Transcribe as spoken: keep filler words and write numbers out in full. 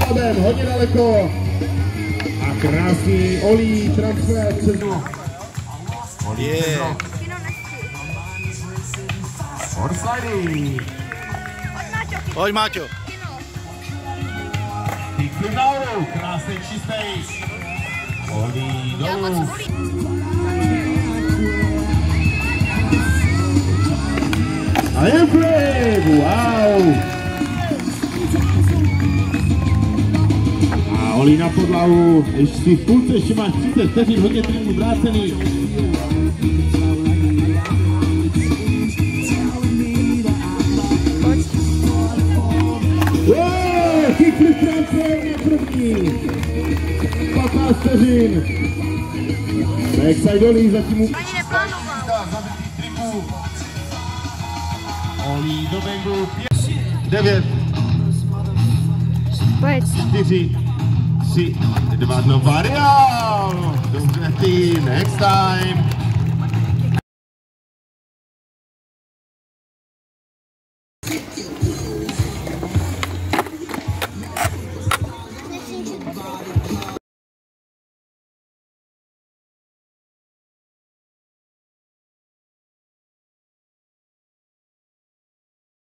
Slabem, hodně daleko. A krásný Olí transfer přes no. Olí přes no. Forslady. Pojď, Máťo. Díky nahoru, krásný čistý. Olí dolů. A je flip, wow. A Olí na podlahu, ještě si v půlce, ještě máš třicet vteřin, hodně týmů vrácený. Wow, kickflip transfer na první. patnáct vteřin. Backside Olí zatím mu... Ani neplánoval. Olí do bangu. devět. Pojď. čtyři, tři, dva, no variál. Dobře, ty, next time.